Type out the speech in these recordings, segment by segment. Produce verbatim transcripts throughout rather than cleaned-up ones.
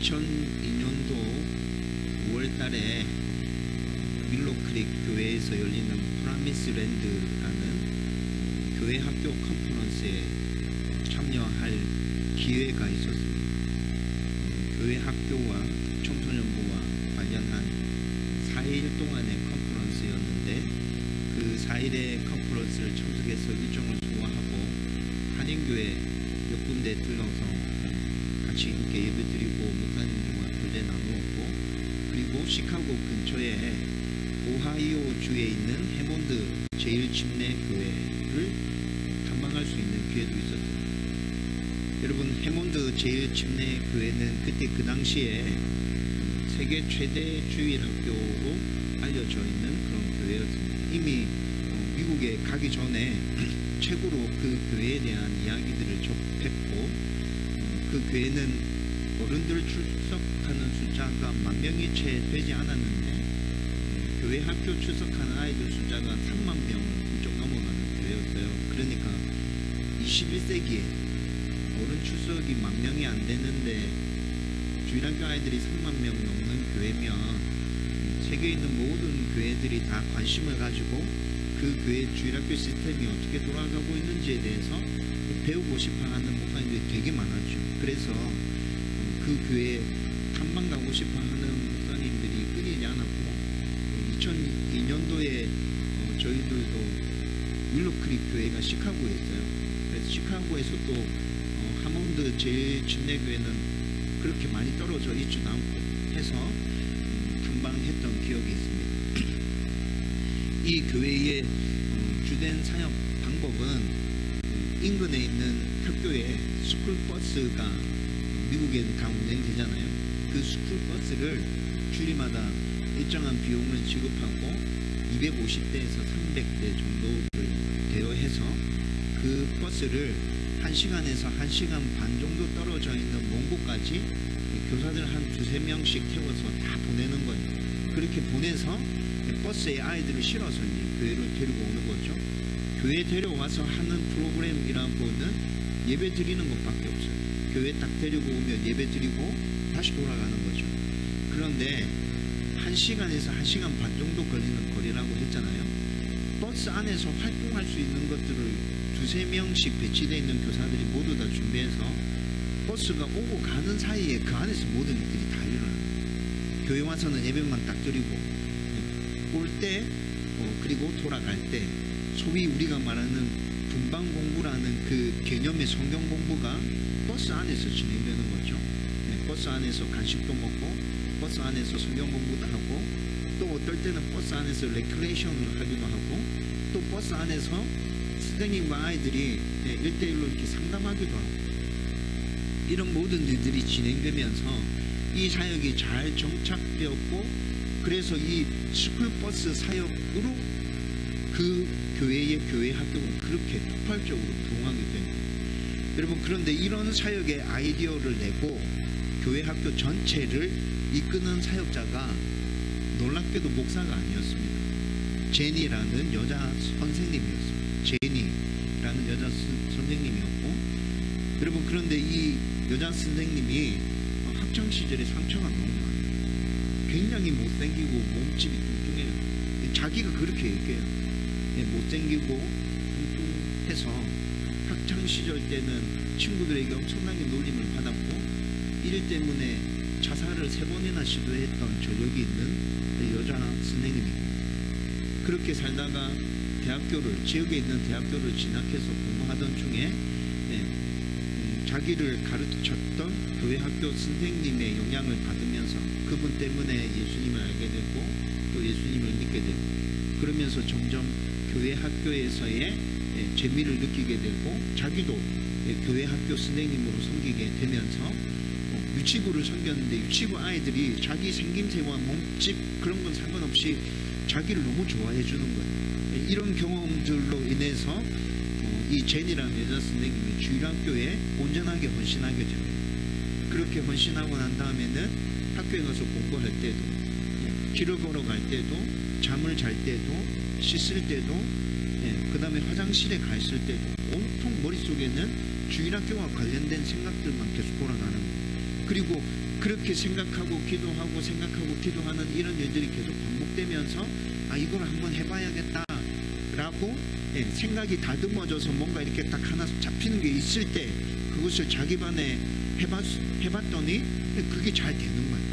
이천이 년도 구월 달에 윌로크릭 교회에서 열리는 프라미스랜드라는 교회 학교 컨퍼런스에 참여할 기회가 있었습니다. 교회 학교와 청소년부와 관련한 사 일 동안의 컨퍼런스였는데 그 사 일의 컨퍼런스를 참석해서 일정을 소화하고 한인교회 몇 군데 들러서 같이 함께 예배드리고 목사님들과 교제 나누었고, 그리고 시카고 근처에 오하이오주에 있는 해몬드 제일 침례 교회를 탐방할 수 있는 기회도 있었습니다. 여러분, 해몬드 제일 침례 교회는 그때 그 당시에 세계 최대 주일 학교로 알려져 있는 그런 교회였습니다. 이미 미국에 가기 전에 최고로 그 교회에 대한 이야기들을 접했고, 그 교회는 어른들 출석하는 숫자가 만 명이 채 되지 않았는데 교회 학교 출석하는 아이들 숫자가 삼만 명 훌쩍 넘어가는 교회였어요. 그러니까 이십일 세기에 어른 출석이 만 명이 안 되는데 주일학교 아이들이 삼만 명 넘는 교회면 세계에 있는 모든 교회들이 다 관심을 가지고 그 교회 주일학교 시스템이 어떻게 돌아가고 있는지에 대해서 배우고 싶어하는 목사님들이 되게 많았죠. 그래서 그 교회에 탐방 가고 싶어하는 목사님들이 끊이지 않았고, 이천이 년도에 저희들도 윌로크릭 교회가 시카고에 있어요. 그래서 시카고에서 또 하몬드 제일 침례교회는 그렇게 많이 떨어져 있지도 않고 해서 탐방했던 기억이 있습니다. 이 교회의 주된 사역 방법은 인근에 있는 학교에 스쿨버스가 미국에는 다 운행되잖아요. 그 스쿨버스를 주일마다 일정한 비용을 지급하고 이백오십 대에서 삼백 대 정도를 대여해서 그 버스를 한 시간에서 한 시간 반 정도 떨어져 있는 먼 곳까지 교사들 한 두세 명씩 태워서 다 보내는 거예요. 그렇게 보내서 버스에 아이들을 실어서 이제 교회로 데리고 오는 거죠. 교회 데려와서 하는 프로그램이라고는 예배 드리는 것밖에 없어요. 교회 딱 데리고 오면 예배 드리고 다시 돌아가는 거죠. 그런데 한 시간에서 한 시간 반 정도 걸리는 거리라고 했잖아요. 버스 안에서 활동할 수 있는 것들을 두세 명씩 배치되어 있는 교사들이 모두 다 준비해서 버스가 오고 가는 사이에 그 안에서 모든 일들이 다 일어나요. 교회 와서는 예배만 딱 드리고 올 때 어, 그리고 돌아갈 때 소위 우리가 말하는 분방 공부라는 그 개념의 성경 공부가 버스 안에서 진행되는 거죠. 네, 버스 안에서 간식도 먹고 버스 안에서 성경 공부도 하고, 또 어떨 때는 버스 안에서 레크레이션을 하기도 하고, 또 버스 안에서 선생님과 아이들이 네, 일 대일로 이렇게 상담하기도 하고, 이런 모든 일들이 진행되면서 이 사역이 잘 정착되었고, 그래서 이 스쿨버스 사역으로 그 교회의 교회 학교가 그렇게 폭발적으로 부흥하게 됩니다. 여러분, 그런데 이런 사역의 아이디어를 내고 교회 학교 전체를 이끄는 사역자가 놀랍게도 목사가 아니었습니다. 제니라는 여자 선생님이었습니다. 제니라는 여자 선생님이었고, 여러분, 그런데 이 여자 선생님이 학창시절에 상처가 너무 많아요. 굉장히 못생기고 몸집이 뚱뚱해요. 자기가 그렇게 얘기해요. 못생기고 뚱뚱해서 학창시절 때는 친구들에게 엄청나게 놀림을 받았고, 일 때문에 자살을 세 번이나 시도했던 저력이 있는 여자 선생님입니다. 그렇게 살다가 대학교를, 지역에 있는 대학교를 진학해서 공부하던 중에 네, 음, 자기를 가르쳤던 교회 학교 선생님의 영향을 받으면서 그분 때문에 예수님을 알게 되고 또 예수님을 믿게 되고, 그러면서 점점 교회 학교에서의 예, 재미를 느끼게 되고 자기도 예, 교회 학교 선생님으로 섬기게 되면서 어, 유치부를 섬겼는데 유치부 아이들이 자기 생김새와 몸집 그런 건 상관없이 자기를 너무 좋아해 주는 거예요. 예, 이런 경험들로 인해서 어, 이 제니라는 여자 선생님이 주일학교에 온전하게 헌신하게 됩니다. 그렇게 헌신하고 난 다음에는 학교에 가서 공부할 때도 예, 길을 걸어갈 때도 잠을 잘 때도 씻을 때도 예, 그 다음에 화장실에 가 있을 때도 온통 머릿속에는 주일학교와 관련된 생각들만 계속 돌아가는 거예요. 그리고 그렇게 생각하고 기도하고 생각하고 기도하는 이런 일들이 계속 반복되면서 아 이걸 한번 해봐야겠다 라고 예, 생각이 다듬어져서 뭔가 이렇게 딱 하나 잡히는 게 있을 때 그것을 자기 반에 해봤, 해봤더니 그게 잘 되는 거예요.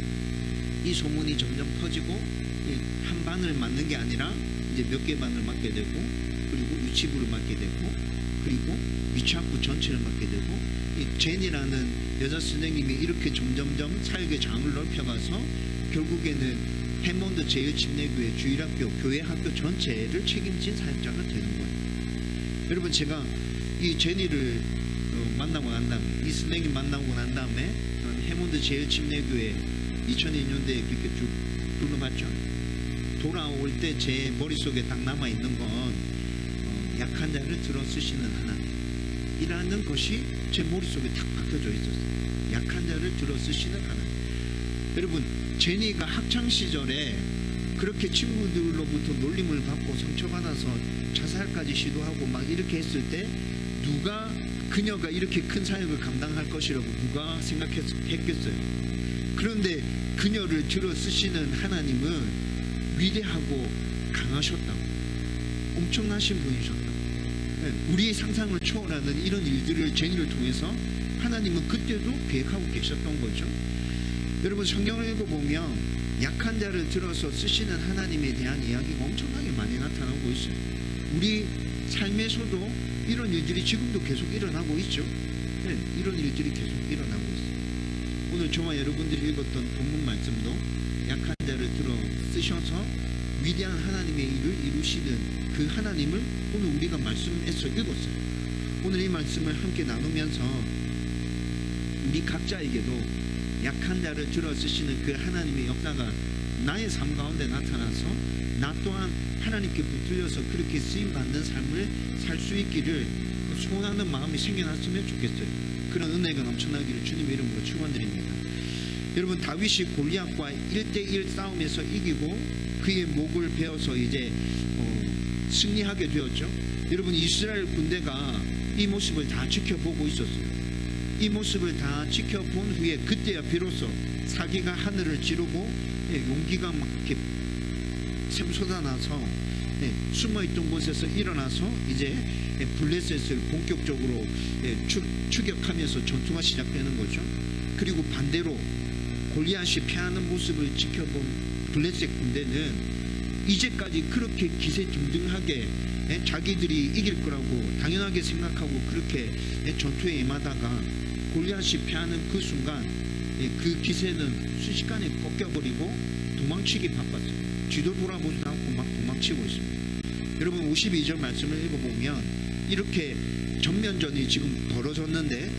이 소문이 점점 퍼지고 예, 한 반을 맡는 게 아니라 이제 몇 개 반을 맡게 되고 그리고 유치부를 맡게 되고 그리고 위치학부 전체를 맡게 되고 이 제니라는 여자 선생님이 이렇게 점점점 사역의 장을 넓혀가서 결국에는 해몬드 제일침례교회 주일학교 교회 학교 전체를 책임진 사역자가 되는 거예요. 여러분 제가 이 제니를 어, 만나고 난 다음에 이 선생님 만나고 난 다음에 해몬드 제일침례교회 이천이 년대에 그렇게 쭉 둘러봤죠. 돌아올 때 제 머릿속에 딱 남아있는 건 어, 약한 자를 들어 쓰시는 하나님이라는 것이 제 머릿속에 딱 박혀져 있었어요. 약한 자를 들어 쓰시는 하나님. 여러분 제니가 학창시절에 그렇게 친구들로부터 놀림을 받고 상처받아서 자살까지 시도하고 막 이렇게 했을 때 누가 그녀가 이렇게 큰 사역을 감당할 것이라고 누가 생각했겠어요. 그런데 그녀를 들어 쓰시는 하나님은 위대하고 강하셨다고, 엄청나신 분이셨다고, 우리의 상상을 초월하는 이런 일들을 제니를 통해서 하나님은 그때도 계획하고 계셨던 거죠. 여러분 성경을 읽어보면 약한 자를 들어서 쓰시는 하나님에 대한 이야기가 엄청나게 많이 나타나고 있어요. 우리 삶에서도 이런 일들이 지금도 계속 일어나고 있죠. 네, 이런 일들이 계속 일어나고 있어요. 오늘 저와 여러분들이 읽었던 본문 말씀도 약한 자를 들어 쓰셔서 위대한 하나님의 일을 이루시는 그 하나님을 오늘 우리가 말씀에서 읽었어요. 오늘 이 말씀을 함께 나누면서 우리 각자에게도 약한 자를 들어 쓰시는 그 하나님의 역사가 나의 삶 가운데 나타나서 나 또한 하나님께 붙들려서 그렇게 쓰임받는 삶을 살 수 있기를 소원하는 마음이 생겨났으면 좋겠어요. 그런 은혜가 넘쳐나기를 주님의 이름으로 축원드립니다. 여러분 다윗이 골리앗과 일 대 일 싸움에서 이기고 그의 목을 베어서 이제 어, 승리하게 되었죠. 여러분 이스라엘 군대가 이 모습을 다 지켜보고 있었어요. 이 모습을 다 지켜본 후에 그때야 비로소 사기가 하늘을 찌르고 예, 용기가 막 이렇게 샘솟아나서 예, 숨어있던 곳에서 일어나서 이제 예, 블레셋을 본격적으로 예, 추, 추격하면서 전투가 시작되는 거죠. 그리고 반대로 골리앗이 패하는 모습을 지켜본 블레셋 군대는 이제까지 그렇게 기세등등하게 예, 자기들이 이길 거라고 당연하게 생각하고 그렇게 예, 전투에 임하다가 골리앗이 패하는 그 순간 예, 그 기세는 순식간에 꺾여버리고 도망치기 바빴어요. 뒤도 돌아보지 않고 막 도망치고 있습니다. 여러분 오십이 절 말씀을 읽어보면 이렇게 전면전이 지금 벌어졌는데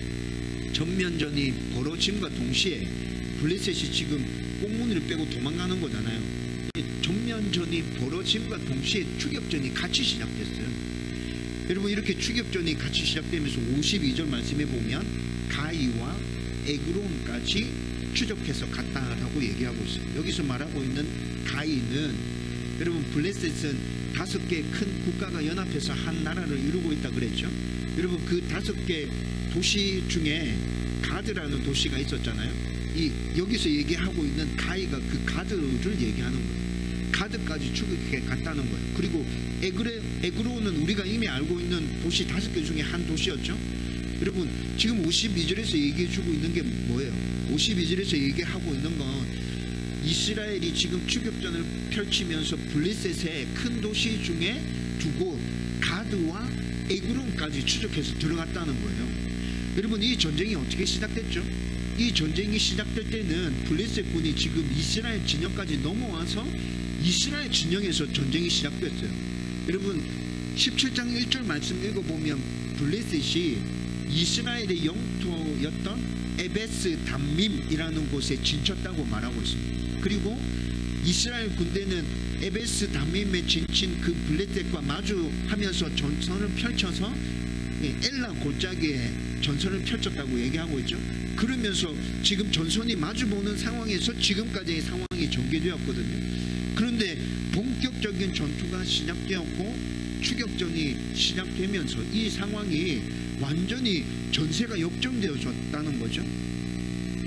전면전이 벌어짐과 동시에 블레셋이 지금 꽁무니를 빼고 도망가는 거잖아요. 전면전이 벌어짐과 동시에 추격전이 같이 시작됐어요. 여러분 이렇게 추격전이 같이 시작되면서 오십이 절 말씀에 보면 가이와 에그론까지 추적해서 갔다라고 얘기하고 있어요. 여기서 말하고 있는 가이는 여러분 블레셋은 다섯 개 큰 국가가 연합해서 한 나라를 이루고 있다 그랬죠. 여러분 그 다섯 개 도시 중에 가드라는 도시가 있었잖아요. 이 여기서 얘기하고 있는 가이가 그 가드를 얘기하는 거예요. 가드까지 추격해 갔다는 거예요. 그리고 에그레, 에그로는 우리가 이미 알고 있는 도시 다섯 개 중에 한 도시였죠. 여러분 지금 오십이 절에서 얘기해 주고 있는 게 뭐예요? 오십이 절에서 얘기하고 있는 건 이스라엘이 지금 추격전을 펼치면서 블레셋의 큰 도시 중에 두고 가드와 에그론까지 추적해서 들어갔다는 거예요. 여러분 이 전쟁이 어떻게 시작됐죠? 이 전쟁이 시작될 때는 블레셋 군이 지금 이스라엘 진영까지 넘어와서 이스라엘 진영에서 전쟁이 시작됐어요. 여러분 십칠 장 일 절 말씀 읽어보면 블레셋이 이스라엘의 영토였던 에베스 담밈이라는 곳에 진쳤다고 말하고 있습니다. 그리고 이스라엘 군대는 에베스 담밈에 진친 그 블레셋과 마주하면서 전선을 펼쳐서 엘라 골짜기에 전선을 펼쳤다고 얘기하고 있죠. 그러면서 지금 전선이 마주보는 상황에서 지금까지의 상황이 전개되었거든요. 그런데 본격적인 전투가 시작되었고 추격전이 시작되면서 이 상황이 완전히 전세가 역전되어졌다는 거죠.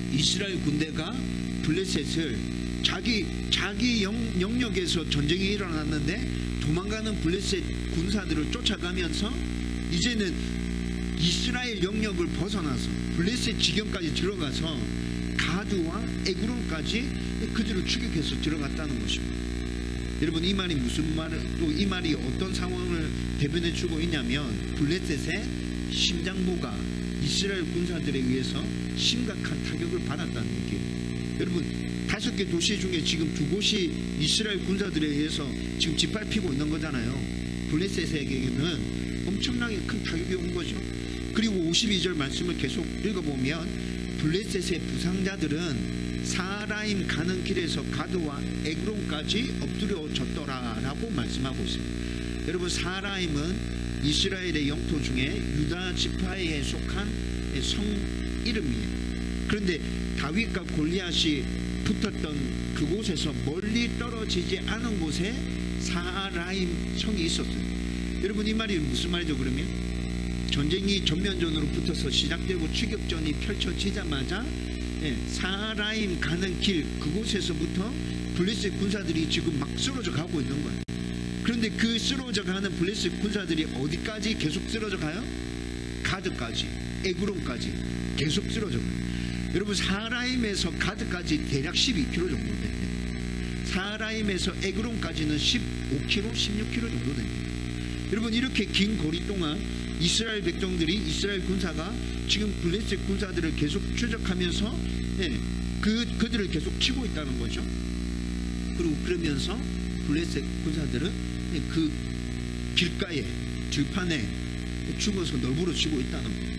이스라엘 군대가 블레셋을 자기 자기 영, 영역에서 전쟁이 일어났는데 도망가는 블레셋 군사들을 쫓아가면서 이제는 이스라엘 영역을 벗어나서 블레셋 지경까지 들어가서 가드와 에그론까지 그들을 추격해서 들어갔다는 것입니다. 여러분, 이 말이 무슨 말, 또 이 말이 어떤 상황을 대변해 주고 있냐면 블레셋의 심장부가 이스라엘 군사들에 의해서 심각한 타격을 받았다는 얘기예요. 여러분, 다섯 개 도시 중에 지금 두 곳이 이스라엘 군사들에 의해서 지금 짓밟히고 있는 거잖아요. 블레셋에게는 엄청나게 큰 타격이 온 거죠. 그리고 오십이 절 말씀을 계속 읽어보면 블레셋의 부상자들은 사라임 가는 길에서 가드와 에그론까지 엎드려졌더라 라고 말씀하고 있습니다. 여러분, 사라임은 이스라엘의 영토 중에 유다 지파에 속한 성 이름이에요. 그런데 다윗과 골리앗이 붙었던 그곳에서 멀리 떨어지지 않은 곳에 사라임 성이 있었어요. 여러분, 이 말이 무슨 말이죠? 그러면 전쟁이 전면전으로 붙어서 시작되고 추격전이 펼쳐지자마자 예, 사라임 가는 길 그곳에서부터 블레셋 군사들이 지금 막 쓰러져 가고 있는 거예요. 그런데 그 쓰러져 가는 블레셋 군사들이 어디까지 계속 쓰러져 가요? 가드까지, 에그론까지 계속 쓰러져 가요. 여러분, 사라임에서 가드까지 대략 십이 킬로미터 정도 됩니다. 사라임에서 에그론까지는 십오 킬로미터, 십육 킬로미터 정도 됩니다. 여러분, 이렇게 긴 거리 동안 이스라엘 백성들이, 이스라엘 군사가 지금 블레셋 군사들을 계속 추적하면서 예, 그, 그들을 계속 치고 있다는 거죠. 그리고 그러면서 블레셋 군사들은 예, 그 길가에 들판에 죽어서 널브러지고 있다는 거예요.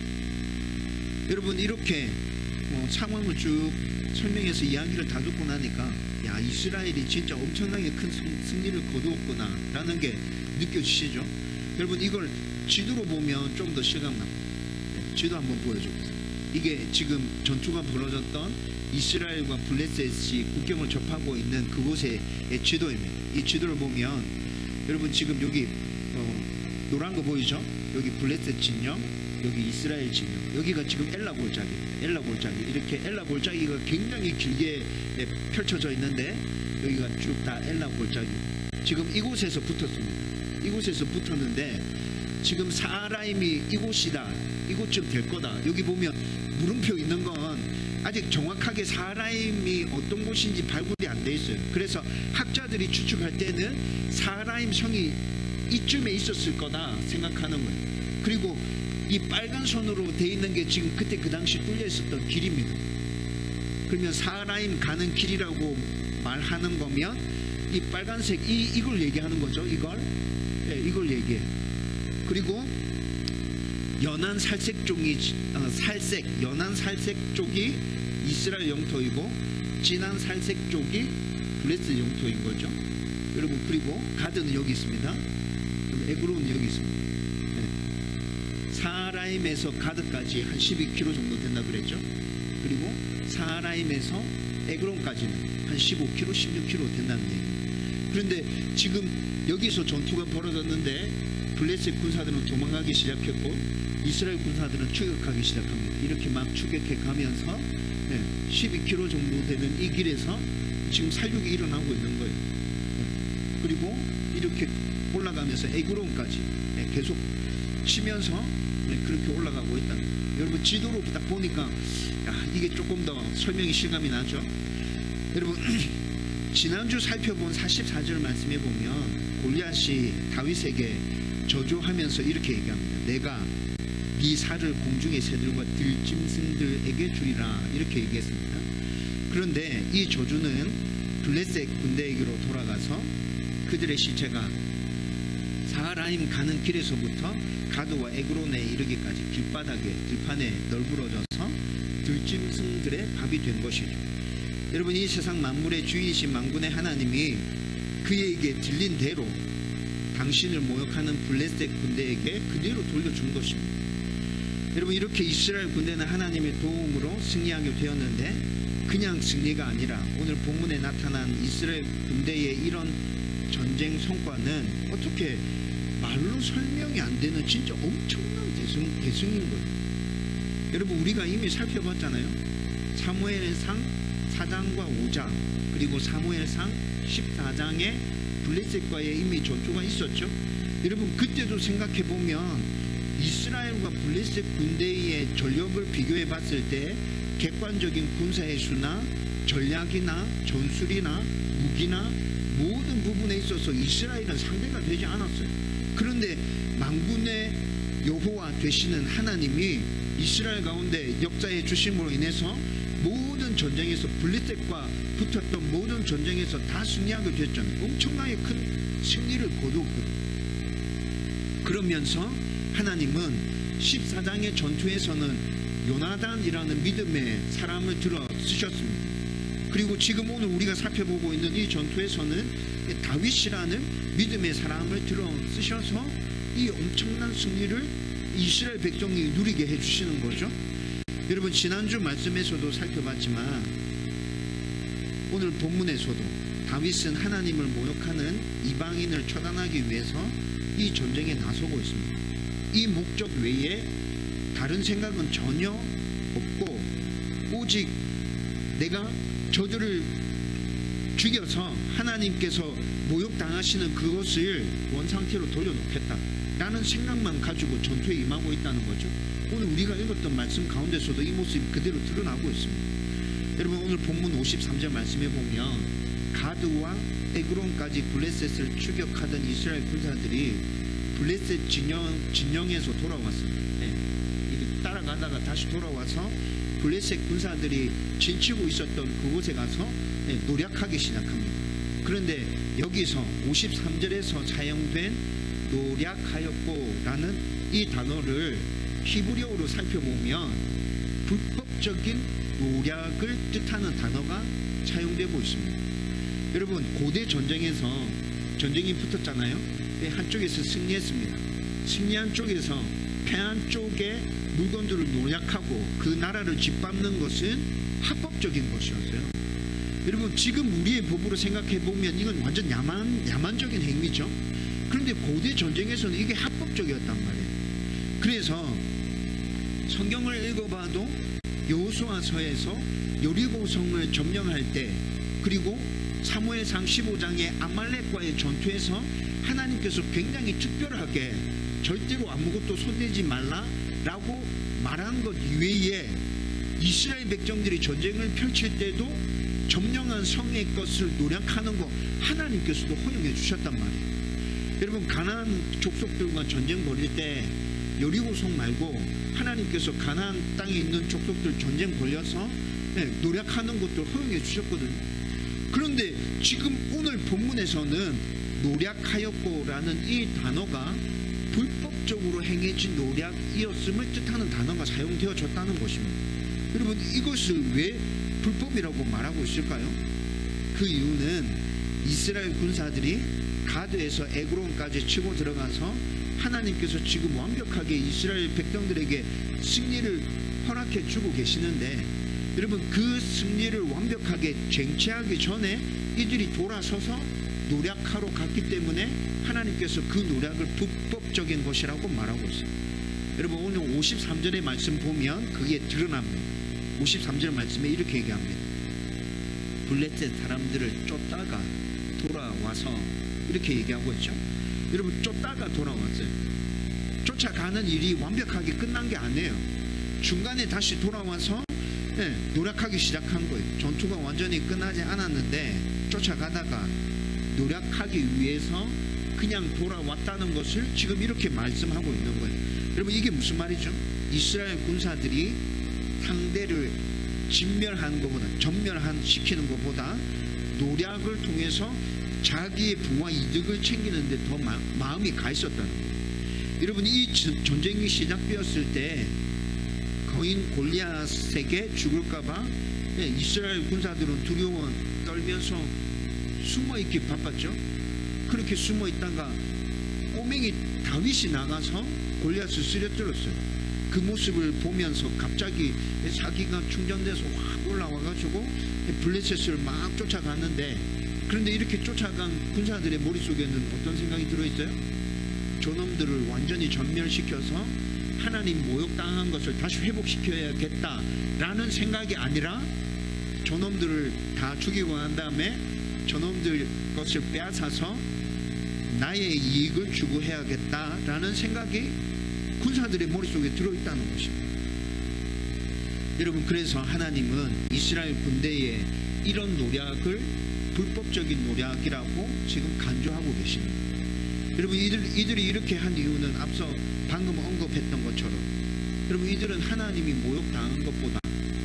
여러분, 이렇게 뭐 상황을 쭉 설명해서 이야기를 다 듣고 나니까 야, 이스라엘이 진짜 엄청나게 큰 승리를 거두었구나 라는 게 느껴지시죠? 여러분, 이걸 지도로 보면 좀 더 실감납니다. 네, 지도 한번 보여줘보세요. 이게 지금 전투가 벌어졌던 이스라엘과 블레셋이 국경을 접하고 있는 그곳의 지도입니다. 이 지도를 보면 여러분, 지금 여기 어, 노란 거 보이죠? 여기 블레셋 진영, 여기 이스라엘 진영, 여기가 지금 엘라 골짜기입니다. 엘라 골짜기, 이렇게 엘라 골짜기가 굉장히 길게 네, 펼쳐져 있는데 여기가 쭉 다 엘라 골짜기. 지금 이곳에서 붙었습니다. 이곳에서 붙었는데 지금 사라임이 이곳이다, 이곳쯤 될 거다. 여기 보면 물음표 있는 건 아직 정확하게 사라임이 어떤 곳인지 발굴이 안 돼 있어요. 그래서 학자들이 추측할 때는 사라임 성이 이쯤에 있었을 거다 생각하는 거예요. 그리고 이 빨간 선으로 돼 있는 게 지금 그때 그 당시 뚫려 있었던 길입니다. 그러면 사라임 가는 길이라고 말하는 거면 이 빨간색 이, 이걸 얘기하는 거죠. 이걸 네, 이걸 얘기해요. 그리고 연한 살색 쪽이 어, 살색 연한 살색 쪽이 이스라엘 영토이고 진한 살색 쪽이 블레셋 영토인 거죠. 여러분, 그리고 가드는 여기 있습니다. 에그론은 여기 있습니다. 네. 사라임에서 가드까지 한 십이 킬로미터 정도 된다 그랬죠. 그리고 사라임에서 에그론까지는 한 십오 킬로미터, 십육 킬로미터 된다는 얘기예요. 그런데 지금 여기서 전투가 벌어졌는데 블레셋 군사들은 도망가기 시작했고 이스라엘 군사들은 추격하기 시작합니다. 이렇게 막 추격해 가면서 네, 십이 킬로미터 정도 되는 이 길에서 지금 살육이 일어나고 있는 거예요. 네. 그리고 이렇게 올라가면서 에그론까지 네, 계속 치면서 네, 그렇게 올라가고 있다. 여러분, 지도로 딱 보니까 야, 이게 조금 더 설명이 실감이 나죠. 여러분, 지난주 살펴본 사십사 절 말씀해 보면 골리앗이 다윗에게 저주하면서 이렇게 얘기합니다. 내가 네 살을 공중의 새들과 들짐승들에게 주리라, 이렇게 얘기했습니다. 그런데 이 저주는 블레셋 군대에게로 돌아가서 그들의 시체가 사라임 가는 길에서부터 가드와 에그론에 이르기까지 길바닥에 들판에 널브러져서 들짐승들의 밥이 된 것이죠. 여러분, 이 세상 만물의 주인이신 만군의 하나님이 그에게 들린 대로 당신을 모욕하는 블레셋 군대에게 그대로 돌려준 것입니다. 여러분, 이렇게 이스라엘 군대는 하나님의 도움으로 승리하게 되었는데 그냥 승리가 아니라 오늘 본문에 나타난 이스라엘 군대의 이런 전쟁 성과는 어떻게 말로 설명이 안 되는 진짜 엄청난 대승, 대승인 거예요. 여러분, 우리가 이미 살펴봤잖아요. 사무엘상 사 장과 오 장 그리고 사무엘상 십사 장에 블레셋과의 이미 전투가 있었죠. 여러분 그때도 생각해보면 이스라엘과 블레셋 군대의 전력을 비교해 봤을 때 객관적인 군사의 수나 전략이나 전술이나 무기나 모든 부분에 있어서 이스라엘은 상대가 되지 않았어요. 그런데 만군의 여호와 되시는 하나님이 이스라엘 가운데 역사해 주심으로 인해서 모든 전쟁에서 블레셋과 붙었던 모든 전쟁에서 다 승리하게 됐잖아요. 엄청나게 큰 승리를 거두었거든요. 그러면서 하나님은 십사 장의 전투에서는 요나단이라는 믿음의 사람을 들어 쓰셨습니다. 그리고 지금 오늘 우리가 살펴보고 있는 이 전투에서는 다윗이라는 믿음의 사람을 들어 쓰셔서 이 엄청난 승리를 이스라엘 백성이 누리게 해주시는 거죠. 여러분 지난주 말씀에서도 살펴봤지만 오늘 본문에서도 다윗은 하나님을 모욕하는 이방인을 처단하기 위해서 이 전쟁에 나서고 있습니다. 이 목적 외에 다른 생각은 전혀 없고 오직 내가 저들을 죽여서 하나님께서 모욕당하시는 그것을 원상태로 돌려놓겠다 라는 생각만 가지고 전투에 임하고 있다는 거죠. 오늘 우리가 읽었던 말씀 가운데서도 이 모습이 그대로 드러나고 있습니다. 여러분 오늘 본문 오십삼 절 말씀해 보면 가드와 에그론까지 블레셋을 추격하던 이스라엘 군사들이 블레셋 진영, 진영에서 돌아왔습니다. 네. 따라가다가 다시 돌아와서 블레셋 군사들이 진치고 있었던 그곳에 가서 네, 노략하기 시작합니다. 그런데 여기서 오십삼 절에서 사용된 노략하였고 라는 이 단어를 히브리어로 살펴보면 불법적인 노략을 뜻하는 단어가 사용되고 있습니다. 여러분 고대 전쟁에서 전쟁이 붙었잖아요. 한쪽에서 승리했습니다. 승리한 쪽에서 패한 쪽에 물건들을 노략하고 그 나라를 짓밟는 것은 합법적인 것이었어요. 여러분 지금 우리의 법으로 생각해보면 이건 완전 야만, 야만적인 행위죠. 그런데 고대 전쟁에서는 이게 합법적이었단 말이에요. 그래서 성경을 읽어봐도 여호수아서에서 여리고성을 점령할 때 그리고 사무엘상 십오 장의 아말렉과의 전투에서 하나님께서 굉장히 특별하게 절대로 아무것도 손대지 말라라고 말한 것 이외에 이스라엘 백성들이 전쟁을 펼칠 때도 점령한 성의 것을 노략하는 거 하나님께서도 허용해 주셨단 말이에요. 여러분 가나안 족속들과 전쟁 벌일 때 여리고성 말고 하나님께서 가나안 땅에 있는 족속들 전쟁 벌려서 네, 노략하는 것도 허용해 주셨거든요. 그런데 지금 오늘 본문에서는 노략하였고 라는 이 단어가 불법적으로 행해진 노략이었음을 뜻하는 단어가 사용되어졌다는 것입니다. 여러분 이것을 왜 불법이라고 말하고 있을까요? 그 이유는 이스라엘 군사들이 가드에서 에그론까지 치고 들어가서 하나님께서 지금 완벽하게 이스라엘 백성들에게 승리를 허락해 주고 계시는데 여러분 그 승리를 완벽하게 쟁취하기 전에 이들이 돌아서서 노략하러 갔기 때문에 하나님께서 그 노략을 불법적인 것이라고 말하고 있습니다. 여러분 오늘 오십삼 절의 말씀 보면 그게 드러납니다. 오십삼 절 말씀에 이렇게 얘기합니다. 블레셋 사람들을 쫓다가 돌아와서 이렇게 얘기하고 있죠. 여러분 쫓다가 돌아왔어요. 쫓아가는 일이 완벽하게 끝난 게 아니에요. 중간에 다시 돌아와서 네, 노력하기 시작한 거예요. 전투가 완전히 끝나지 않았는데 쫓아가다가 노력하기 위해서 그냥 돌아왔다는 것을 지금 이렇게 말씀하고 있는 거예요. 여러분 이게 무슨 말이죠? 이스라엘 군사들이 상대를 진멸한 것보다 전멸한 시키는 것보다 노략을 통해서 자기의 부와 이득을 챙기는 데 더 마음이 가 있었다는 거예요. 여러분 이 전쟁이 시작되었을 때 거인 골리앗에게 죽을까봐 이스라엘 군사들은 두려워 떨면서 숨어있기 바빴죠. 그렇게 숨어있다가 꼬맹이 다윗이 나가서 골리앗을 쓰러뜨렸어요. 그 모습을 보면서 갑자기 사기가 충전돼서 확 올라와가지고 블레셋을 막 쫓아가는데 그런데 이렇게 쫓아간 군사들의 머릿속에는 어떤 생각이 들어있어요? 저놈들을 완전히 전멸시켜서 하나님 모욕당한 것을 다시 회복시켜야겠다 라는 생각이 아니라 저놈들을 다 죽이고 난 다음에 저놈들 것을 빼앗아서 나의 이익을 추구해야겠다라는 생각이 군사들의 머릿속에 들어있다는 것입니다. 여러분, 그래서 하나님은 이스라엘 군대의 이런 노력을 불법적인 노력이라고 지금 간주하고 계십니다. 여러분, 이들, 이들이 이렇게 한 이유는 앞서 방금 언급했던 것처럼, 여러분, 이들은 하나님이 모욕당한 것보다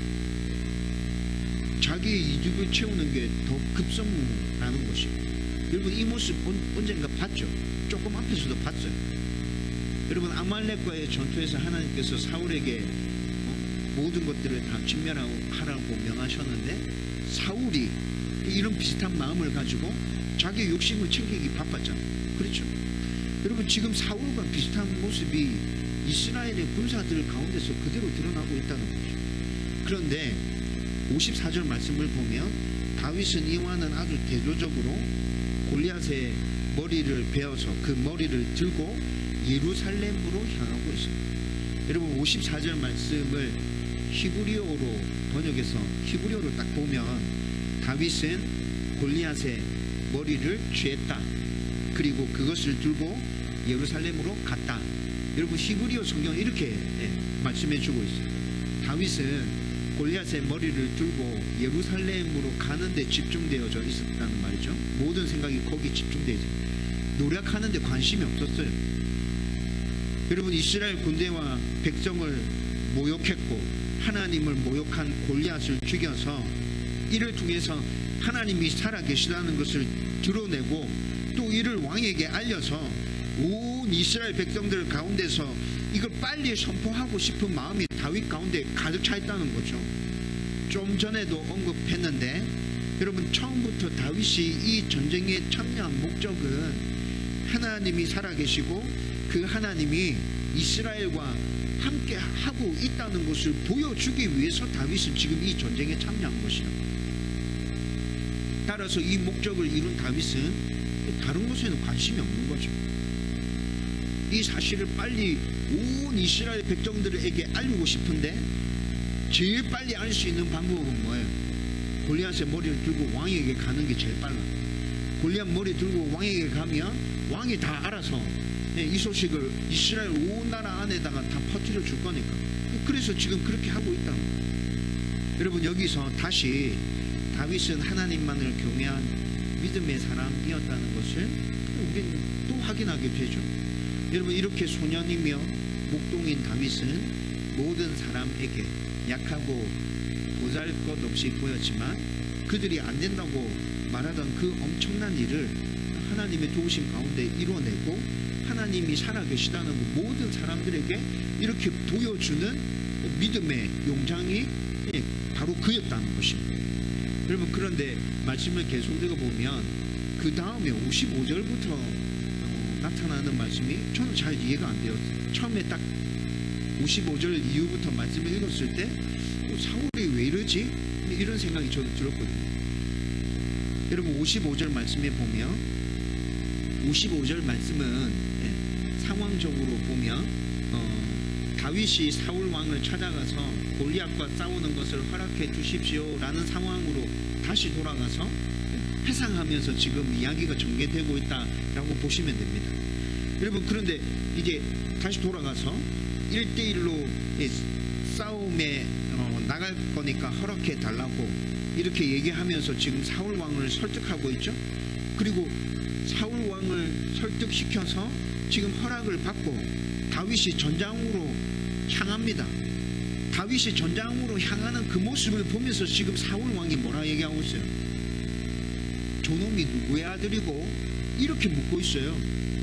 자기의 이득을 채우는 게 더 급선무라는 것입니다. 여러분, 이 모습 언젠가 봤죠? 조금 앞에서도 봤어요. 여러분, 아말렉과의 전투에서 하나님께서 사울에게 어? 모든 것들을 다 진멸하라고 명하셨는데, 사울이 이런 비슷한 마음을 가지고 자기 욕심을 챙기기 바빴잖아요. 그렇죠? 여러분, 지금 사울과 비슷한 모습이 이스라엘의 군사들 가운데서 그대로 드러나고 있다는 거죠. 그런데 오십사 절 말씀을 보면 다윗은 이와는 아주 대조적으로 골리앗의 머리를 베어서 그 머리를 들고 예루살렘으로 향하고 있습니다. 여러분, 오십사 절 말씀을 히브리어로 번역해서 히브리어로 딱 보면 다윗은 골리앗의 머리를 취했다. 그리고 그것을 들고 예루살렘으로 갔다. 여러분, 히브리어 성경은 이렇게 네, 말씀해 주고 있어요. 다윗은 골리앗의 머리를 들고 예루살렘으로 가는데 집중되어져 있었다는 말이죠. 모든 생각이 거기 집중되어 있어요. 노력하는데 관심이 없었어요. 여러분, 이스라엘 군대와 백성을 모욕했고 하나님을 모욕한 골리앗을 죽여서 이를 통해서 하나님이 살아계시다는 것을 드러내고 또 이를 왕에게 알려서 온 이스라엘 백성들 가운데서 이걸 빨리 선포하고 싶은 마음이 다윗 가운데 가득 차 있다는 거죠. 좀 전에도 언급했는데, 여러분, 처음부터 다윗이 이 전쟁에 참여한 목적은 하나님이 살아계시고 그 하나님이 이스라엘과 함께 하고 있다는 것을 보여주기 위해서 다윗은 지금 이 전쟁에 참여한 것이다. 따라서 이 목적을 이룬 다윗은 다른 것에는 관심이 없는 거죠. 이 사실을 빨리 온 이스라엘 백성들에게 알리고 싶은데 제일 빨리 알 수 있는 방법은 뭐예요? 골리앗의 머리를 들고 왕에게 가는 게 제일 빨라. 골리앗 머리 들고 왕에게 가면 왕이 다 알아서 이 소식을 이스라엘 온 나라 안에다가 다 퍼뜨려 줄 거니까. 그래서 지금 그렇게 하고 있다는 거예요. 여러분, 여기서 다시 다윗은 하나님만을 경외한 믿음의 사람이었다는 것을 우리는 또 확인하게 되죠. 여러분, 이렇게 소년이며 목동인 다윗은 모든 사람에게 약하고 보잘것없이 보였지만 그들이 안 된다고 말하던 그 엄청난 일을 하나님의 도우심 가운데 이뤄내고 하나님이 살아계시다는 모든 사람들에게 이렇게 보여주는 믿음의 용장이 바로 그였다는 것입니다. 여러분, 그런데 말씀을 계속 읽어보면 그 다음에 오십오 절부터 어, 나타나는 말씀이 저는 잘 이해가 안 돼요. 처음에 딱 오십오 절 이후부터 말씀을 읽었을 때 어, 사울이 왜 이러지? 이런 생각이 저도 들었거든요. 여러분, 오십오 절 말씀에 보면 오십오 절 말씀은 네, 상황적으로 보면 어, 다윗이 사울 왕을 찾아가서 골리앗과 싸우는 것을 허락해 주십시오 라는 상황으로 다시 돌아가서 회상하면서 지금 이야기가 전개되고 있다라고 보시면 됩니다. 여러분, 그런데 이제 다시 돌아가서 일 대일로 싸움에 어, 나갈 거니까 허락해 달라고 이렇게 얘기하면서 지금 사울 왕을 설득하고 있죠. 그리고 사울 왕을 설득시켜서 지금 허락을 받고 다윗이 전장으로 향합니다. 다윗이 전장으로 향하는 그 모습을 보면서 지금 사울 왕이 뭐라 얘기하고 있어요? 저놈이 누구의 아들이고? 이렇게 묻고 있어요.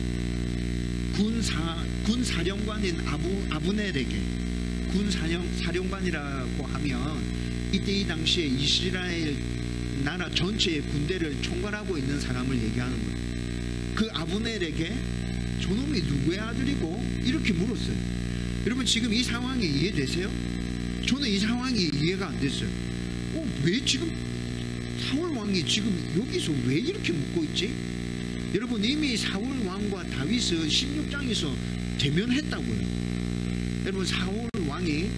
군사, 군사령관인 아부, 아브넬에게. 군사령, 사령관이라고 하면 이때 이 당시에 이스라엘 나라 전체의 군대를 총괄하고 있는 사람을 얘기하는 거예요. 그 아브넬에게 저놈이 누구의 아들이고? 이렇게 물었어요. 여러분, 지금 이 상황이 이해되세요? 저는 이 상황이 이해가 안 됐어요. 어, 왜 지금 사울 왕이 지금 여기서 왜 이렇게 묻고 있지? 여러분, 이미 사울 왕과 다윗은 십육 장에서 대면했다고요. 여러분, 사울 왕이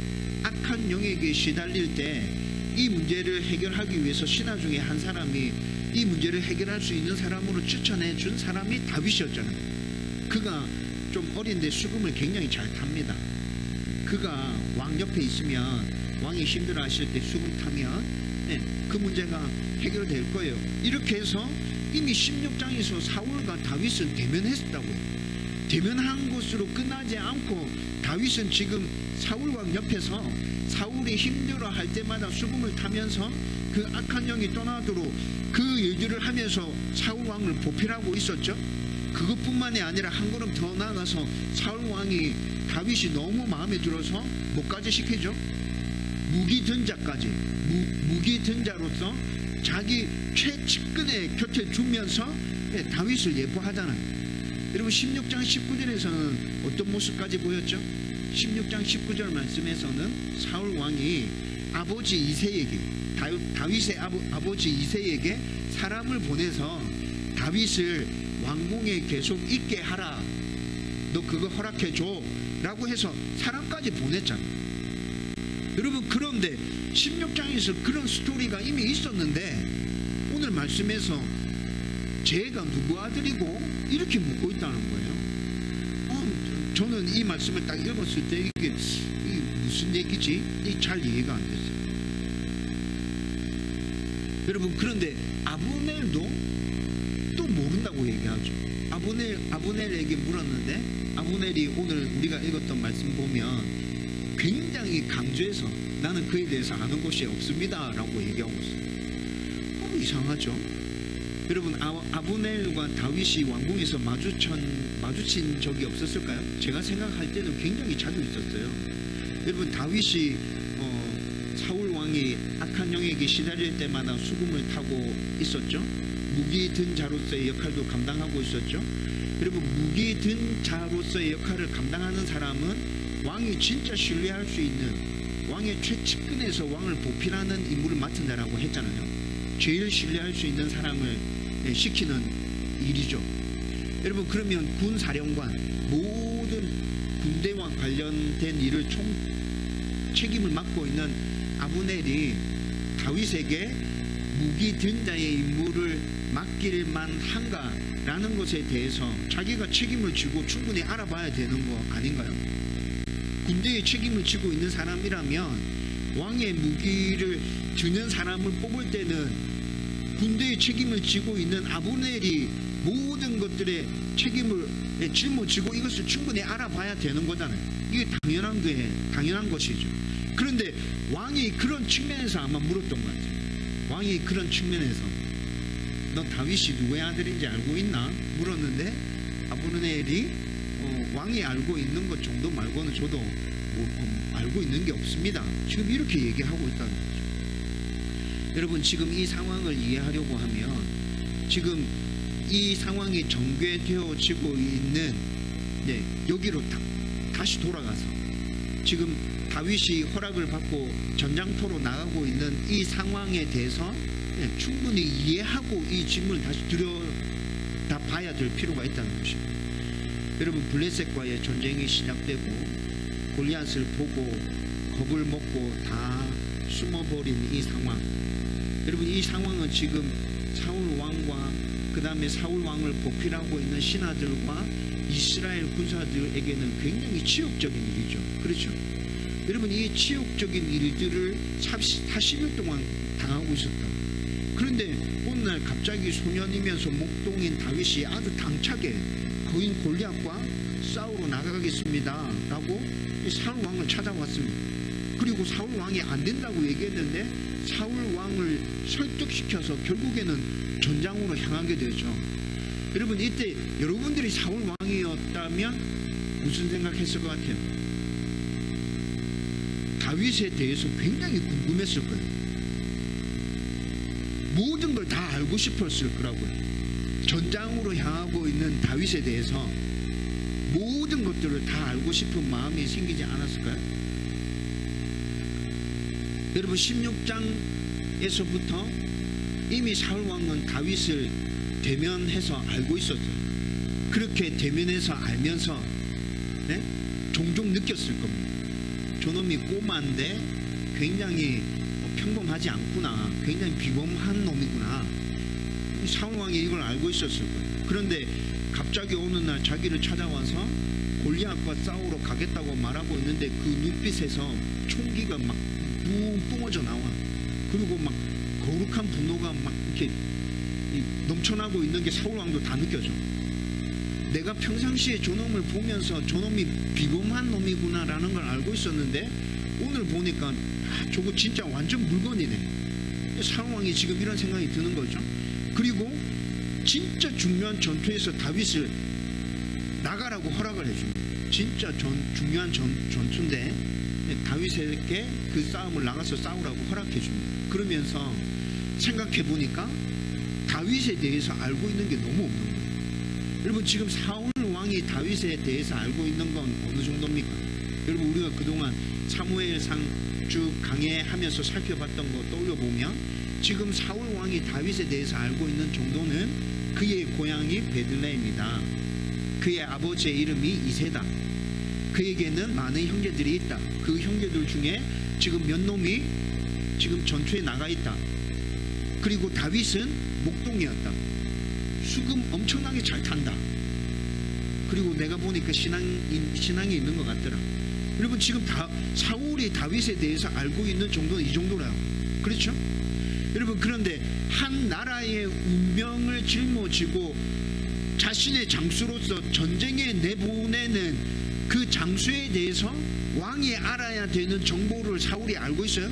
악한 영에게 시달릴 때 이 문제를 해결하기 위해서 신하 중에 한 사람이 이 문제를 해결할 수 있는 사람으로 추천해 준 사람이 다윗이었잖아요. 그가 좀 어린데 수금을 굉장히 잘 탑니다. 그가 왕 옆에 있으면 왕이 힘들어 하실 때 수금 타면 네, 그 문제가 해결될 거예요. 이렇게 해서 이미 십육 장에서 사울과 다윗은 대면했었다고요. 대면한 것으로 끝나지 않고 다윗은 지금 사울왕 옆에서 사울이 힘들어 할 때마다 수금을 타면서 그 악한 영이 떠나도록 그 일들을 하면서 사울왕을 보필하고 있었죠. 그것뿐만이 아니라 한 걸음 더 나아가서 사울왕이 다윗이 너무 마음에 들어서 뭐까지 시키죠? 무기 든 자까지 무, 무기 든 자로서 자기 최측근의 곁에 두면서 네, 다윗을 예뻐하잖아요. 여러분 십육 장 십구 절에서는 어떤 모습까지 보였죠? 십육 장 십구 절 말씀에서는 사울 왕이 아버지 이새에게 다윗의 아버, 아버지 이새에게 사람을 보내서 다윗을 왕궁에 계속 있게 하라, 너 그거 허락해 줘 라고 해서 사람까지 보냈잖아요. 여러분 그런데 십육 장에서 그런 스토리가 이미 있었는데 오늘 말씀에서 제가 누구 아들이고 이렇게 묻고 있다는 거예요. 어, 저는 이 말씀을 딱 읽었을 때 이게, 이게 무슨 얘기지? 이게 잘 이해가 안 됐어요. 여러분 그런데 아브넬도 또 모른다고 얘기하죠. 아브넬, 아브넬에게 물었는데 아브넬이 오늘 우리가 읽었던 말씀 보면 굉장히 강조해서 나는 그에 대해서 아는 것이 없습니다 라고 얘기하고 있어요. 어, 이상하죠. 여러분 아, 아브넬과 다윗이 왕궁에서 마주천, 마주친 적이 없었을까요? 제가 생각할 때는 굉장히 자주 있었어요. 여러분 다윗이 어, 사울 왕이 악한 영에게 시달릴 때마다 수금을 타고 있었죠. 무기 든 자로서의 역할도 감당하고 있었죠. 여러분 무기 든 자로서의 역할을 감당하는 사람은 왕이 진짜 신뢰할 수 있는 왕의 최측근에서 왕을 보필하는 임무를 맡은다라고 했잖아요. 제일 신뢰할 수 있는 사람을 시키는 일이죠. 여러분 그러면 군사령관 모든 군대와 관련된 일을 총 책임을 맡고 있는 아브넬이 다윗에게 무기 든 자의 임무를 맡길만 한가라는 것에 대해서 자기가 책임을 지고 충분히 알아봐야 되는 거 아닌가요? 군대의 책임을 지고 있는 사람이라면 왕의 무기를 드는 사람을 뽑을 때는 군대의 책임을 지고 있는 아브넬이 모든 것들의 책임을 짊어지고 이것을 충분히 알아봐야 되는 거잖아요. 이게 당연한 게 당연한 것이죠. 그런데 왕이 그런 측면에서 아마 물었던 것 같아요. 왕이 그런 측면에서 너 다윗이 누구의 아들인지 알고 있나? 물었는데 아브넬이 어, 왕이 알고 있는 것 정도 말고는 저도 뭐, 어, 알고 있는 게 없습니다. 지금 이렇게 얘기하고 있다는 거죠. 여러분 지금 이 상황을 이해하려고 하면 지금 이 상황이 전개되어지고 있는 네, 여기로 다, 다시 돌아가서 지금 다윗이 허락을 받고 전장터로 나가고 있는 이 상황에 대해서 네, 충분히 이해하고 이 질문을 다시 들여다 봐야 될 필요가 있다는 것입니다. 여러분 블레셋과의 전쟁이 시작되고 골리앗을 보고 겁을 먹고 다 숨어버린 이 상황, 여러분 이 상황은 지금 사울 왕과 그 다음에 사울 왕을 보필하고 있는 신하들과 이스라엘 군사들에게는 굉장히 치욕적인 일이죠. 그렇죠? 여러분 이 치욕적인 일들을 사십 일 동안 당하고 있었다. 그런데 오늘날 갑자기 소년이면서 목동인 다윗이 아주 당차게 거인 골리앗과 싸우러 나가겠습니다 라고 사울 왕을 찾아왔습니다. 그리고 사울 왕이 안 된다고 얘기했는데 사울 왕을 설득시켜서 결국에는 전장으로 향하게 되죠. 여러분 이때 여러분들이 사울 왕이었다면 무슨 생각했을 것 같아요? 다윗에 대해서 굉장히 궁금했을 거예요. 모든 걸 다 알고 싶었을 거라고요. 전장으로 향하고 있는 다윗에 대해서 모든 것들을 다 알고 싶은 마음이 생기지 않았을까요? 여러분 십육 장에서부터 이미 사울 왕은 다윗을 대면해서 알고 있었어요. 그렇게 대면해서 알면서 네? 종종 느꼈을 겁니다. 저놈이 꼬마인데 굉장히 평범하지 않구나, 굉장히 비범한 놈이구나. 사울왕이 이걸 알고 있었을 거예요. 그런데 갑자기 어느 날 자기를 찾아와서 골리앗과 싸우러 가겠다고 말하고 있는데 그 눈빛에서 총기가 막 붕 뿜어져 나와. 그리고 막 거룩한 분노가 막 이렇게 넘쳐나고 있는 게 사울왕도 다 느껴져. 내가 평상시에 저놈을 보면서 저놈이 비범한 놈이구나 라는 걸 알고 있었는데 오늘 보니까 아, 저거 진짜 완전 물건이네. 사울왕이 지금 이런 생각이 드는 거죠. 그리고 진짜 중요한 전투에서 다윗을 나가라고 허락을 해줍니다. 진짜 전, 중요한 전, 전투인데 다윗에게 그 싸움을 나가서 싸우라고 허락해줍니다. 그러면서 생각해보니까 다윗에 대해서 알고 있는 게 너무 없는 거예요. 여러분, 지금 사울 왕이 다윗에 대해서 알고 있는 건 어느 정도입니까? 여러분, 우리가 그동안 사무엘상 쭉 강해하면서 살펴봤던 거 떠올려보면 지금 사울 왕이 다윗에 대해서 알고 있는 정도는 그의 고향이 베들레헴이다. 그의 아버지의 이름이 이세다. 그에게는 많은 형제들이 있다. 그 형제들 중에 지금 몇 놈이 지금 전투에 나가 있다. 그리고 다윗은 목동이었다. 수금 엄청나게 잘 탄다. 그리고 내가 보니까 신앙, 신앙이 있는 것 같더라. 여러분, 지금 다, 사울이 다윗에 대해서 알고 있는 정도는 이 정도라. 그렇죠? 여러분, 그런데 한 나라의 운명을 짊어지고 자신의 장수로서 전쟁에 내보내는 그 장수에 대해서 왕이 알아야 되는 정보를 사울이 알고 있어요?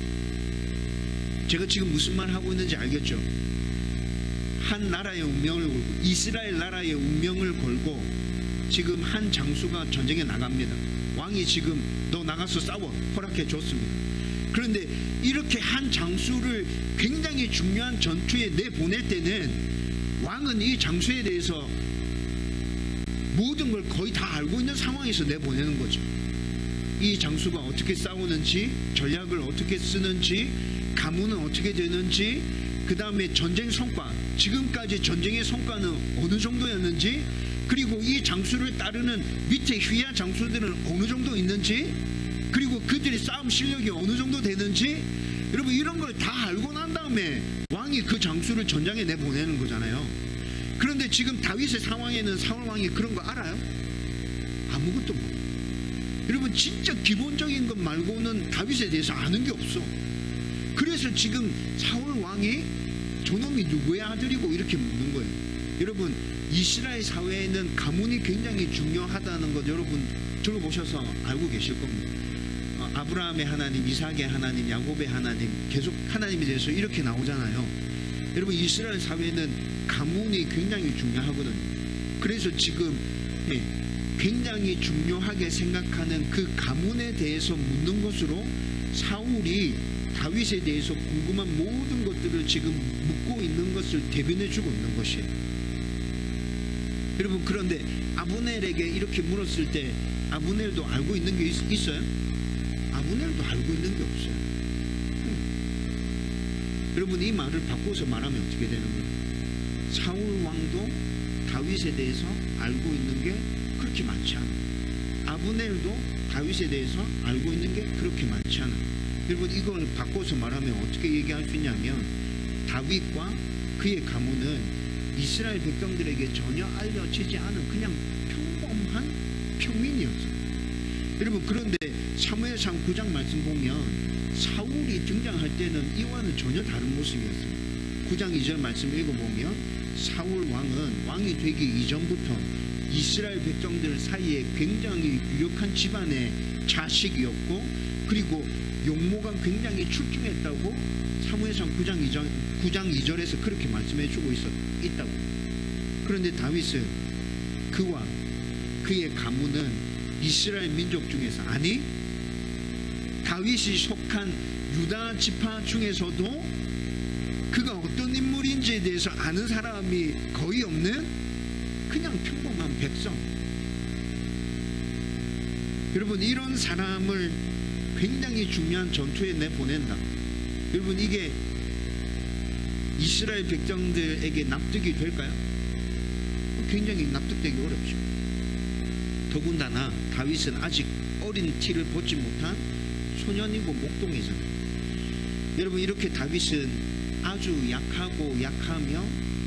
제가 지금 무슨 말 하고 있는지 알겠죠? 한 나라의 운명을 걸고, 이스라엘 나라의 운명을 걸고 지금 한 장수가 전쟁에 나갑니다. 왕이 지금 너 나가서 싸워 허락해 줬습니다. 그런데 이렇게 한 장수를 굉장히 중요한 전투에 내보낼 때는 왕은 이 장수에 대해서 모든 걸 거의 다 알고 있는 상황에서 내보내는 거죠. 이 장수가 어떻게 싸우는지, 전략을 어떻게 쓰는지, 가문은 어떻게 되는지, 그 다음에 전쟁 성과, 지금까지 전쟁의 성과는 어느 정도였는지, 그리고 이 장수를 따르는 밑에 휘하 장수들은 어느 정도 있는지, 그리고 그들의 싸움 실력이 어느 정도 되는지, 여러분, 이런 걸 다 알고 난 다음에 왕이 그 장수를 전장에 내보내는 거잖아요. 그런데 지금 다윗의 상황에는 사울 왕이 그런 거 알아요? 아무것도 모르요. 여러분, 진짜 기본적인 것 말고는 다윗에 대해서 아는 게 없어. 그래서 지금 사울 왕이 저놈이 누구의 아들이고 이렇게 묻는 거예요. 여러분, 이스라엘 사회에는 가문이 굉장히 중요하다는 것 여러분 들어보셔서 알고 계실 겁니다. 어, 아브라함의 하나님, 이삭의 하나님, 야곱의 하나님, 계속 하나님에 대해서 이렇게 나오잖아요. 여러분, 이스라엘 사회는 가문이 굉장히 중요하거든요. 그래서 지금 굉장히 중요하게 생각하는 그 가문에 대해서 묻는 것으로 사울이 다윗에 대해서 궁금한 모든 것들을 지금 묻고 있는 것을 대변해 주고 있는 것이에요. 여러분, 그런데 아브넬에게 이렇게 물었을 때 아브넬도 알고 있는 게 있, 있어요? 아브넬도 알고 있는 게 없어요. 음. 여러분, 이 말을 바꿔서 말하면 어떻게 되는 거예요? 사울 왕도 다윗에 대해서 알고 있는 게 그렇게 많지 않아. 아브넬도 다윗에 대해서 알고 있는 게 그렇게 많지 않아. 여러분, 이걸 바꿔서 말하면 어떻게 얘기할 수 있냐면 다윗과 그의 가문은 이스라엘 백성들에게 전혀 알려지지 않은 그냥 평범한 평민이었어요. 여러분, 그런데 사무엘상 구 장 말씀 보면 사울이 등장할 때는 이와는 전혀 다른 모습이었어요. 구 장 이 절 말씀 읽어보면 사울 왕은 왕이 되기 이전부터 이스라엘 백성들 사이에 굉장히 유력한 집안의 자식이었고, 그리고 용모가 굉장히 출중했다고 사무엘상 구 장 이 절에서 그렇게 말씀해 주고 있었, 있다고. 그런데 다윗은 그와 그의 가문은 이스라엘 민족 중에서, 아니 다윗이 속한 유다 지파 중에서도 그가 어떤 인물인지에 대해서 아는 사람이 거의 없는 그냥 평범한 백성. 여러분, 이런 사람을 굉장히 중요한 전투에 내보낸다. 여러분, 이게 이스라엘 백성들에게 납득이 될까요? 굉장히 납득되기 어렵죠. 더군다나 다윗은 아직 어린 티를 벗지 못한 소년이고 목동이잖아요. 여러분, 이렇게 다윗은 아주 약하고 약하며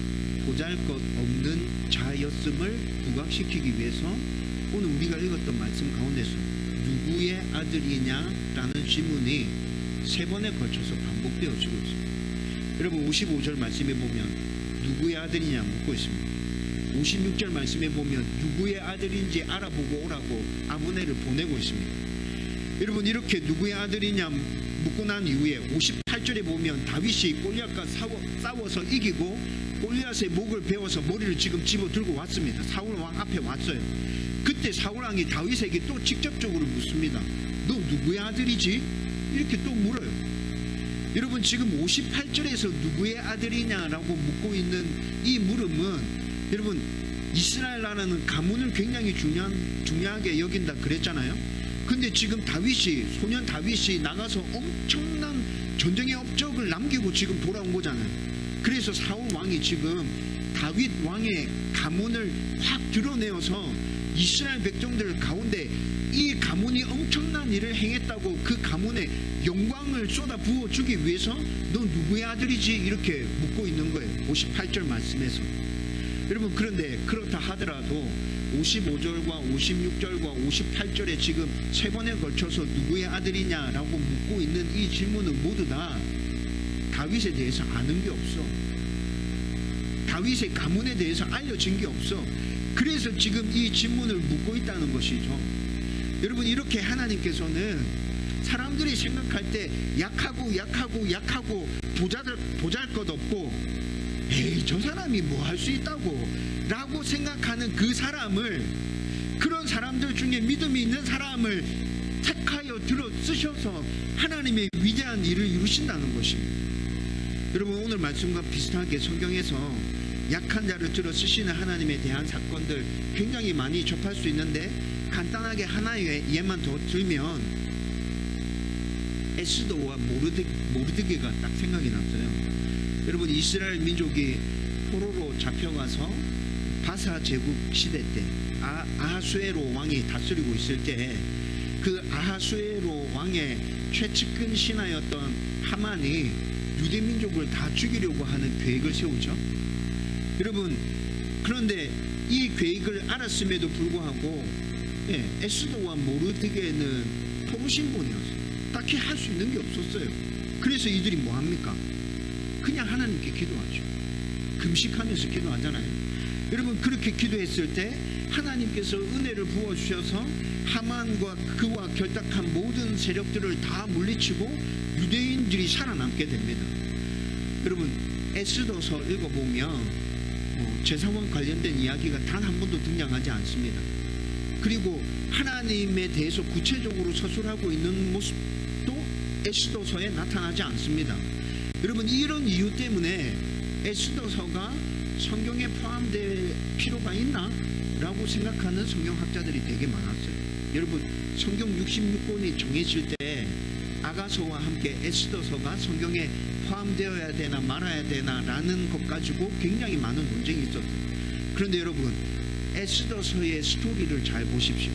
보잘것없는 자였음을 부각시키기 위해서 오늘 우리가 읽었던 말씀 가운데서 누구의 아들이냐라는 질문이 세 번에 걸쳐서 반복되어지고 있습니다. 여러분, 오십오 절 말씀에 보면 누구의 아들이냐 묻고 있습니다. 오십육 절 말씀에 보면 누구의 아들인지 알아보고 오라고 아브넬을 보내고 있습니다. 여러분, 이렇게 누구의 아들이냐 묻고 난 이후에 오십팔 절에 보면 다윗이 골리앗과 싸워, 싸워서 이기고 골리앗의 목을 베어서 머리를 지금 집어 들고 왔습니다. 사울 왕 앞에 왔어요. 그때 사울 왕이 다윗에게 또 직접적으로 묻습니다. 너 누구의 아들이지? 이렇게 또 물어요. 여러분, 지금 오십팔 절에서 누구의 아들이냐라고 묻고 있는 이 물음은, 여러분, 이스라엘 나라는 가문을 굉장히 중요한, 중요하게 여긴다 그랬잖아요. 근데 지금 다윗이, 소년 다윗이 나가서 엄청난 전쟁의 업적을 남기고 지금 돌아온 거잖아요. 그래서 사울 왕이 지금 다윗 왕의 가문을 확 드러내어서 이스라엘 백성들 가운데 이 가문이 엄청난 일을 행했다고 그 가문에 영광을 쏟아 부어주기 위해서 너 누구의 아들이지? 이렇게 묻고 있는 거예요. 오십팔 절 말씀에서. 여러분, 그런데 그렇다 하더라도 오십오 절과 오십육 절과 오십팔 절에 지금 세 번에 걸쳐서 누구의 아들이냐라고 묻고 있는 이 질문은 모두 다 다윗에 대해서 아는 게 없어. 다윗의 가문에 대해서 알려진 게 없어. 그래서 지금 이 질문을 묻고 있다는 것이죠. 여러분, 이렇게 하나님께서는 사람들이 생각할 때 약하고 약하고 약하고 보잘, 보잘것없고 에이, 저 사람이 뭐 할 수 있다고 라고 생각하는 그 사람을, 그런 사람들 중에 믿음이 있는 사람을 택하여 들어 쓰셔서 하나님의 위대한 일을 이루신다는 것입니다. 여러분, 오늘 말씀과 비슷하게 성경에서 약한 자를 들어 쓰시는 하나님에 대한 사건들 굉장히 많이 접할 수 있는데, 간단하게 하나의 예만 더 들면 에스더와 모르드, 모르드게가 딱 생각이 났어요. 여러분, 이스라엘 민족이 포로로 잡혀가서 바사 제국 시대 때 아, 아하수에로 왕이 다스리고 있을 때 그 아하수에로 왕의 최측근 신하였던 하만이 유대 민족을 다 죽이려고 하는 계획을 세우죠. 여러분, 그런데 이 계획을 알았음에도 불구하고 예, 에스더와 모르드게는 포로 신분이었어요. 딱히 할 수 있는 게 없었어요. 그래서 이들이 뭐합니까? 그냥 하나님께 기도하죠. 금식하면서 기도하잖아요. 여러분, 그렇게 기도했을 때 하나님께서 은혜를 부어주셔서 하만과 그와 결탁한 모든 세력들을 다 물리치고 유대인들이 살아남게 됩니다. 여러분, 에스더서 읽어보면 어, 제사와 관련된 이야기가 단 한 번도 등장하지 않습니다. 그리고 하나님에 대해서 구체적으로 서술하고 있는 모습도 에스더서에 나타나지 않습니다. 여러분, 이런 이유 때문에 에스더서가 성경에 포함될 필요가 있나? 라고 생각하는 성경학자들이 되게 많았어요. 여러분, 성경 육십육 권이 정해질 때 아가서와 함께 에스더서가 성경에 포함되어야 되나 말아야 되나 라는 것 가지고 굉장히 많은 논쟁이 있었어요. 그런데 여러분, 에스더서의 스토리를 잘 보십시오.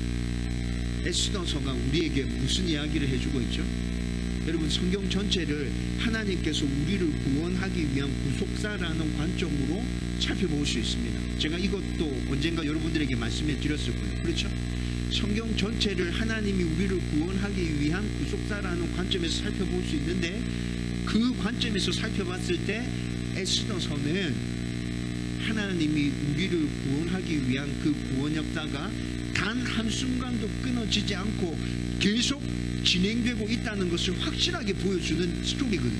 에스더서가 우리에게 무슨 이야기를 해주고 있죠? 여러분, 성경 전체를 하나님께서 우리를 구원하기 위한 구속사라는 관점으로 살펴볼 수 있습니다. 제가 이것도 언젠가 여러분들에게 말씀해 드렸을 거예요. 그렇죠? 성경 전체를 하나님이 우리를 구원하기 위한 구속사라는 관점에서 살펴볼 수 있는데, 그 관점에서 살펴봤을 때 에스더서는 하나님이 우리를 구원하기 위한 그 구원 역사가 단 한순간도 끊어지지 않고 계속 진행되고 있다는 것을 확실하게 보여주는 스토리거든요.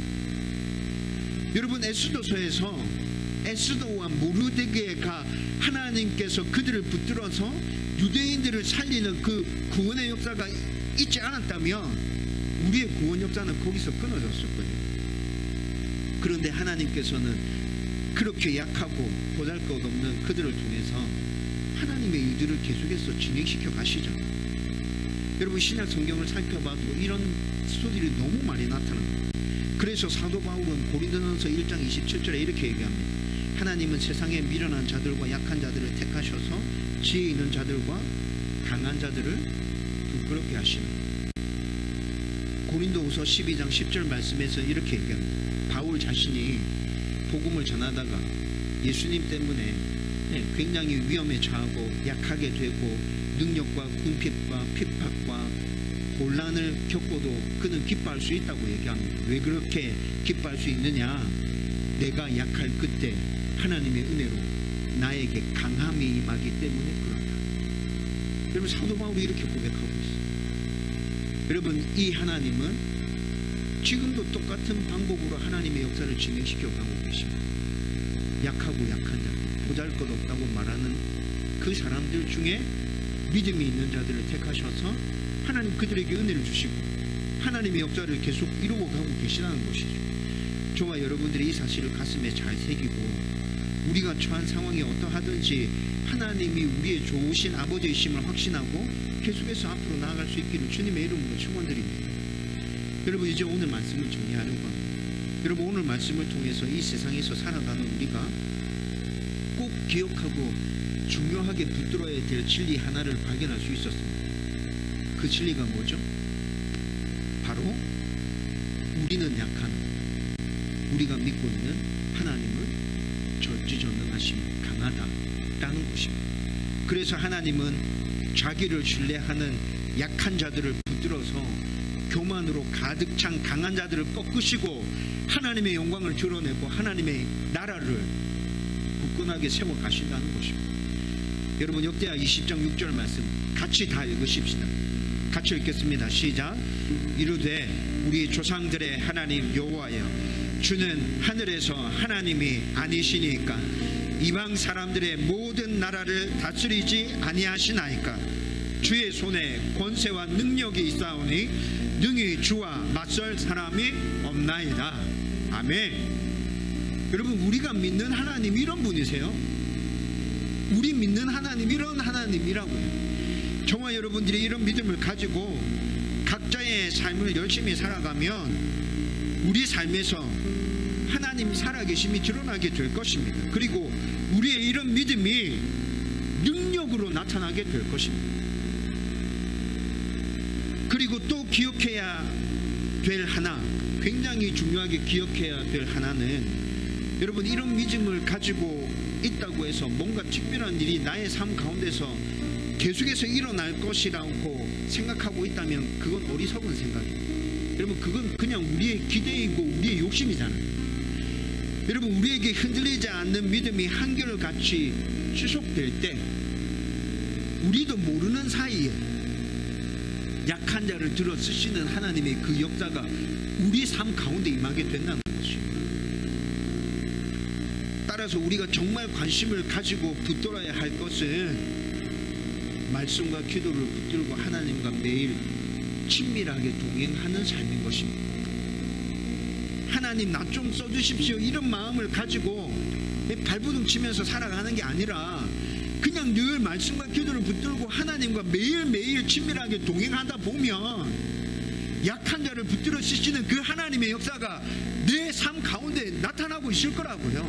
여러분, 에스더서에서 에스더와 모르드게가 하나님께서 그들을 붙들어서 유대인들을 살리는 그 구원의 역사가 있지 않았다면 우리의 구원 역사는 거기서 끊어졌을 거예요. 그런데 하나님께서는 그렇게 약하고 보잘것없는 그들을 통해서 하나님의 일들을 계속해서 진행시켜 가시죠. 여러분, 신약 성경을 살펴봐도 이런 스토리들이 너무 많이 나타납니다. 그래서 사도 바울은 고린도전서 일 장 이십칠 절에 이렇게 얘기합니다. 하나님은 세상에 미련한 자들과 약한 자들을 택하셔서 지혜 있는 자들과 강한 자들을 그렇게 하시는? 고린도후서 십이 장 십 절 말씀에서 이렇게 얘기합니다. 바울 자신이 복음을 전하다가 예수님 때문에 굉장히 위험에 처하고 약하게 되고 능력과 궁핍과 핍박과 곤란을 겪고도 그는 기뻐할 수 있다고 얘기합니다. 왜 그렇게 기뻐할 수 있느냐? 내가 약할 그때 하나님의 은혜로 나에게 강함이 임하기 때문에 그렇다. 여러분, 사도 바울이 이렇게 고백하고 있어요. 여러분, 이 하나님은 지금도 똑같은 방법으로 하나님의 역사를 진행시켜 가고 계십니다. 약하고 약한 자, 보잘것없다고 말하는 그 사람들 중에 믿음이 있는 자들을 택하셔서 하나님 그들에게 은혜를 주시고 하나님의 역사를 계속 이루고 가고 계시다는 것이죠. 저와 여러분들이 이 사실을 가슴에 잘 새기고 우리가 처한 상황이 어떠하든지 하나님이 우리의 좋으신 아버지이심을 확신하고 계속해서 앞으로 나아갈 수 있기를 주님의 이름으로 축원드립니다. 여러분, 이제 오늘 말씀을 정리하려고 합니다. 여러분, 오늘 말씀을 통해서 이 세상에서 살아가는 우리가 꼭 기억하고 중요하게 붙들어야 될 진리 하나를 발견할 수 있었습니다. 그 진리가 뭐죠? 바로 우리는 약한 우리가 믿고 있는 하나님은 전지전능하심 강하다라는 것입니다. 그래서 하나님은 자기를 신뢰하는 약한 자들을 붙들어서 교만으로 가득 찬 강한 자들을 꺾으시고 하나님의 영광을 드러내고 하나님의 나라를 굳건하게 세워 가신다는 것입니다. 여러분, 역대하 이십 장 육 절 말씀 같이 다 읽으십시다. 같이 읽겠습니다. 시작. 이르되 우리 조상들의 하나님 여호와여, 주는 하늘에서 하나님이 아니시니까 이방 사람들의 모든 나라를 다스리지 아니하시나이까? 주의 손에 권세와 능력이 있사오니 능히 주와 맞설 사람이 없나이다. 아멘. 여러분, 우리가 믿는 하나님 이런 분이세요. 우리 믿는 하나님 이런 하나님이라고요. 저와 여러분들이 이런 믿음을 가지고 각자의 삶을 열심히 살아가면 우리 삶에서 하나님 살아계심이 드러나게 될 것입니다. 그리고 우리의 이런 믿음이 능력으로 나타나게 될 것입니다. 그리고 또 기억해야 될 하나, 굉장히 중요하게 기억해야 될 하나는, 여러분, 이런 믿음을 가지고 있다고 해서 뭔가 특별한 일이 나의 삶 가운데서 계속해서 일어날 것이라고 생각하고 있다면 그건 어리석은 생각입니다. 여러분, 그건 그냥 우리의 기대이고 우리의 욕심이잖아요. 여러분, 우리에게 흔들리지 않는 믿음이 한결같이 지속될 때 우리도 모르는 사이에 약한 자를 들어 쓰시는 하나님의 그 역사가 우리 삶 가운데 임하게 된다는 것입니다. 따라서 우리가 정말 관심을 가지고 붙들어야 할 것은 말씀과 기도를 붙들고 하나님과 매일 친밀하게 동행하는 삶인 것입니다. 하나님, 나 좀 써주십시오 이런 마음을 가지고 발버둥 치면서 살아가는 게 아니라 그냥 늘 말씀과 기도를 붙들고 하나님과 매일매일 친밀하게 동행하다 보면 약한 자를 붙들어 쓰시는 그 하나님의 역사가 내 삶 가운데 나타나고 있을 거라고요.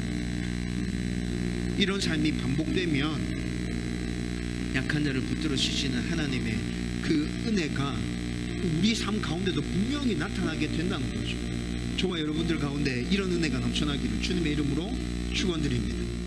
이런 삶이 반복되면 약한 자를 붙들어 쓰시는 하나님의 그 은혜가 우리 삶 가운데도 분명히 나타나게 된다는 거죠. 저와 여러분들 가운데 이런 은혜가 넘쳐나기를 주님의 이름으로 축원드립니다.